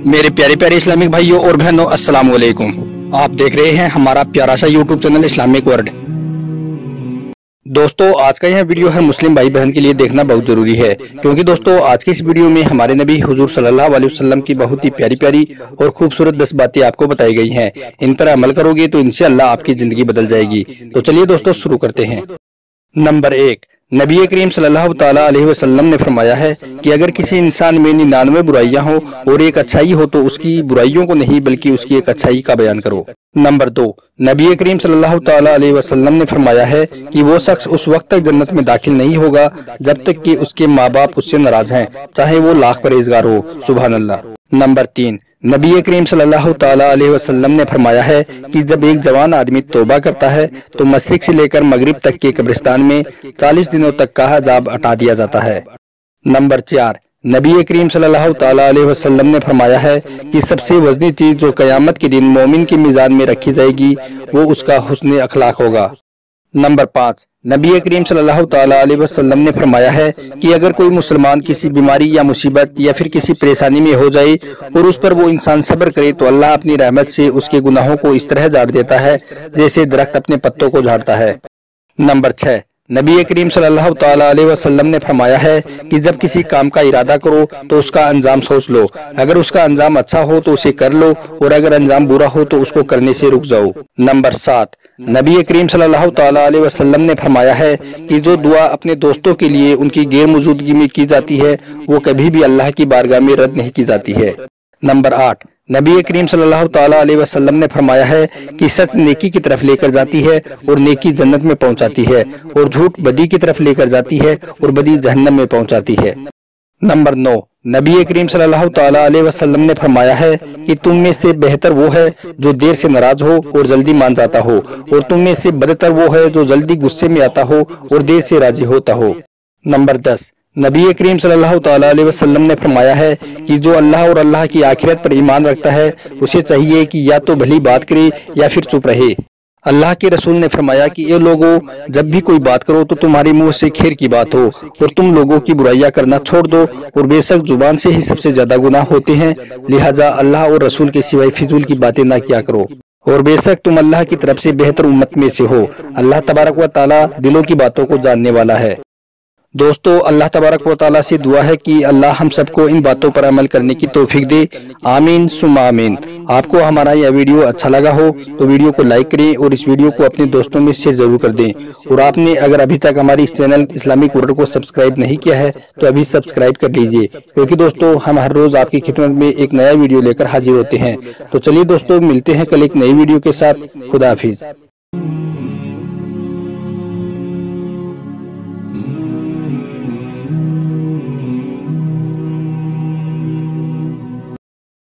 मेरे प्यारे प्यारे इस्लामिक भाइयों और बहनों, अस्सलाम वालेकुम। आप देख रहे हैं हमारा प्यारा सा यूट्यूब चैनल इस्लामिक वर्ल्ड। दोस्तों, आज का यह वीडियो हर मुस्लिम भाई बहन के लिए देखना बहुत जरूरी है, क्योंकि दोस्तों आज की इस वीडियो में हमारे नबी हुजूर सल्लल्लाहु अलैहि वसल्लम की बहुत ही प्यारी प्यारी और खूबसूरत 10 बातें आपको बताई गई हैं। इन पर अमल करोगे तो इंशाअल्लाह आपकी जिंदगी बदल जाएगी। तो चलिए दोस्तों शुरू करते हैं। नंबर 1, नबी करीम सल्लल्लाहु ताला अलैहि वसल्लम ने फरमाया है कि अगर किसी इंसान में 99 बुराइयां हो और एक अच्छाई हो तो उसकी बुराइयों को नहीं बल्कि उसकी एक अच्छाई का बयान करो। नंबर 2, नबी करीम सल्लल्लाहु ताला अलैहि वसल्लम ने फरमाया है कि वो शख्स उस वक्त तक जन्नत में दाखिल नहीं होगा जब तक कि उसके माँ बाप उससे नाराज हैं, चाहे वो लाख परहेजगार हो। सुभान अल्लाह। नंबर 3, नबी करीम सल्लल्लाहु ताला अलैहि वसल्लम ने फरमाया है कि जब एक जवान आदमी तौबा करता है तो मशरिक से लेकर मगरिब तक के कब्रिस्तान में 40 दिनों तक का अजाब हटा दिया जाता है। नंबर 4, नबी करीम सल्लल्लाहु ताला अलैहि वसल्लम ने फरमाया है कि सबसे वजनी चीज जो कयामत के दिन मोमिन के मीज़ान में रखी जाएगी वो उसका हुस्न अखलाक होगा। नंबर 5, नबी करीम सल्लल्लाहु ताला अलैहि वसल्लम ने फरमाया है कि अगर कोई मुसलमान किसी बीमारी या मुसीबत या फिर किसी परेशानी में हो जाए और उस पर वो इंसान सब्र करे तो अल्लाह अपनी रहमत से उसके गुनाहों को इस तरह झाड़ देता है जैसे दरख्त अपने पत्तों को झाड़ता है। नंबर 6, नबी करीम सल्लल्लाहु ताला अलैहि वसल्लम ने फरमाया है कि जब किसी काम का इरादा करो तो उसका अंजाम सोच लो। अगर उसका अंजाम अच्छा हो तो उसे कर लो और अगर अंजाम बुरा हो तो उसको करने से रुक जाओ। नंबर 7, नबी करीम सल्लल्लाहु ताला अलैहि वसल्लम ने फरमाया है कि जो दुआ अपने दोस्तों के लिए उनकी गैर मौजूदगी में की जाती है वो कभी भी अल्लाह की बारगाह में रद्द नहीं की जाती है। नंबर 8, नबी करीम सल्लल्लाहु ताला अलैहि वसल्लम ने फरमाया है कि सच नेकी की तरफ लेकर जाती है और नेकी जन्नत में पहुंचाती है और झूठ बदी की तरफ लेकर जाती है और बदी जहन्नम में पहुंचाती है। नंबर 9, नबी करीम सल्लल्लाहु ताला अलैहि वसल्लम ने फरमाया है कि तुम में से बेहतर वो है जो देर से नाराज हो और जल्दी मान जाता हो, और तुम में से बदतर वो है जो जल्दी गुस्से में आता हो और देर से राजी होता हो। नंबर 10, नबी करीम सल्लल्लाहु ताला अलैहि वसल्लम ने फरमाया है कि जो अल्लाह और अल्लाह की आखिरत पर ईमान रखता है उसे चाहिए कि या तो भली बात करे या फिर चुप रहे। अल्लाह के रसूल ने फरमाया कि ये लोगों, जब भी कोई बात करो तो तुम्हारे मुंह से खैर की बात हो और तुम लोगों की बुराइयां करना छोड़ दो, और बेशक जुबान से ही सबसे ज्यादा गुनाह होते हैं, लिहाजा अल्लाह और रसूल के सिवाय फिजूल की बातें ना किया करो, और बेशक तुम अल्लाह की तरफ से बेहतर उम्मत में से हो। अल्लाह तबारक व तआला दिलों की बातों को जानने वाला है। दोस्तों, अल्लाह तबारक व तआला से दुआ है कि अल्लाह हम सबको इन बातों पर अमल करने की तौफीक दे। आमीन सुम्मा आमीन। आपको हमारा यह वीडियो अच्छा लगा हो तो वीडियो को लाइक करें और इस वीडियो को अपने दोस्तों में शेयर जरूर कर दें। और आपने अगर अभी तक हमारी इस चैनल इस्लामिक वर्ल्ड को सब्सक्राइब नहीं किया है तो अभी सब्सक्राइब कर लीजिए, क्योंकि दोस्तों हम हर रोज आपकी खिदमत में एक नया वीडियो लेकर हाजिर होते हैं। तो चलिए दोस्तों, मिलते हैं कल एक नई वीडियो के साथ। खुदा हाफिज।